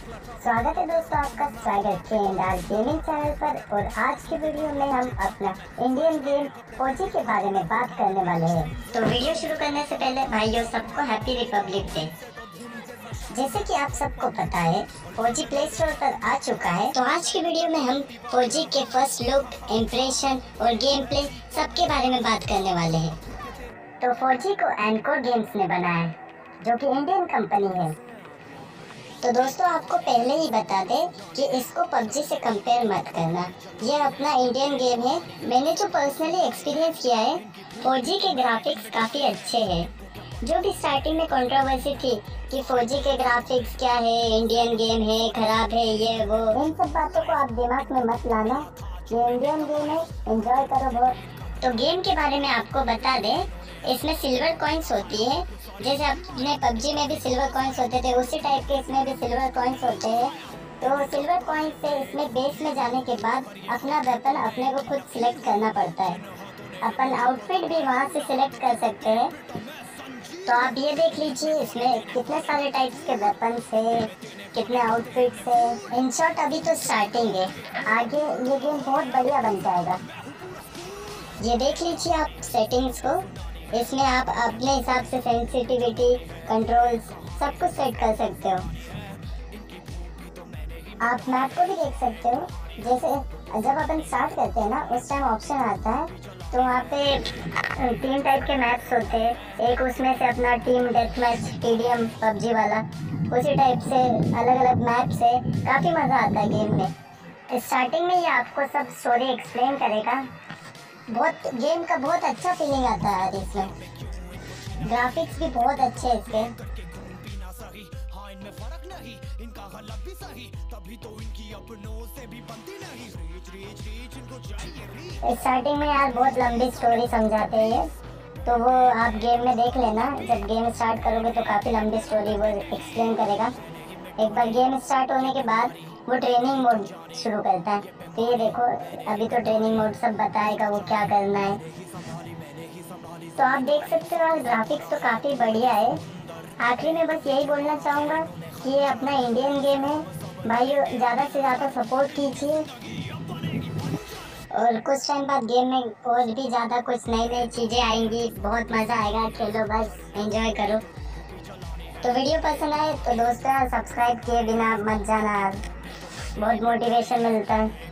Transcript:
स्वागत है दोस्तों आपका स्वागत ट्रेंड आज गेमिंग चैनल पर। और आज की वीडियो में हम अपना इंडियन गेम फौजी के बारे में बात करने वाले हैं। तो वीडियो शुरू करने से पहले भाइयों सबको हैप्पी रिपब्लिक डे। जैसे कि आप सबको पता है फौजी प्ले स्टोर पर आ चुका है, तो आज की वीडियो में हम फौजी के फर्स्ट लुक, इम्प्रेशन और गेम प्ले सबके बारे में बात करने वाले हैं। तो फौजी को एनकोर गेम्स ने बनाया है, जो कि इंडियन कंपनी है। तो दोस्तों आपको पहले ही बता दें कि इसको पबजी से कंपेयर मत करना, यह अपना इंडियन गेम है। मैंने जो पर्सनली एक्सपीरियंस किया है, फौजी के ग्राफिक्स काफ़ी अच्छे हैं। जो भी स्टार्टिंग में कंट्रोवर्सी थी कि फौजी के ग्राफिक्स क्या है, इंडियन गेम है, खराब है, ये वो, इन सब बातों को आप दिमाग में मत लाना। ये इंडियन गेम है, एंजॉय करो बहुत। तो गेम के बारे में आपको बता दें, इसमें सिल्वर कॉइन्स होती है। जैसे अपने पबजी में भी सिल्वर कॉइन्स होते थे, उसी टाइप के इसमें भी सिल्वर कॉइन्स होते हैं। तो सिल्वर कॉइन्स से इसमें बेस में जाने के बाद अपना वेपन अपने को खुद सिलेक्ट करना पड़ता है। अपन आउटफिट भी वहाँ से सिलेक्ट कर सकते हैं। तो आप ये देख लीजिए इसमें कितने सारे टाइप्स के वेपन्स है, कितने आउटफिट्स है। इन शॉर्ट अभी तो स्टार्टिंग है, आगे ये गेम बहुत बढ़िया बन जाएगा। ये देख लीजिए आप सेटिंग्स को, इसमें आप अपने हिसाब से सेंसिटिविटी, कंट्रोल्स सब कुछ सेट कर सकते हो। आप मैप को भी देख सकते हो। जैसे जब अपन स्टार्ट करते हैं ना, उस टाइम ऑप्शन आता है, तो वहाँ पे 3 टाइप के मैप्स होते हैं। एक उसमें से अपना team death match, TDM PUBG वाला, उसी टाइप से अलग अलग मैप्स है। काफ़ी मज़ा आता है गेम में। स्टार्टिंग में ये आपको सब स्टोरी एक्सप्लेन करेगा। बहुत गेम का बहुत अच्छा फीलिंग आता है इसमें। ग्राफिक्स भी बहुत अच्छे हैं इसके। स्टार्टिंग में यार बहुत लंबी स्टोरी समझाते हैं, तो वो आप गेम में देख लेना। जब गेम स्टार्ट करोगे तो काफ़ी लंबी स्टोरी वो एक्सप्लेन करेगा। एक बार गेम स्टार्ट होने के बाद वो ट्रेनिंग मोड शुरू करता है। तो ये देखो अभी तो ट्रेनिंग मोड सब बताएगा वो क्या करना है। तो आप देख सकते हो ग्राफिक्स तो काफ़ी बढ़िया है। आखिरी में बस यही बोलना चाहूँगा कि ये अपना इंडियन गेम है भाइयों, ज़्यादा से ज़्यादा सपोर्ट कीजिए। और कुछ टाइम बाद गेम में और भी ज़्यादा कुछ नई नई चीज़ें आएंगी, बहुत मज़ा आएगा। खेलो बस, एंजॉय करो। तो वीडियो पसंद आए तो दोस्तों सब्सक्राइब किए बिना मत जाना, बहुत मोटिवेशन मिलता है।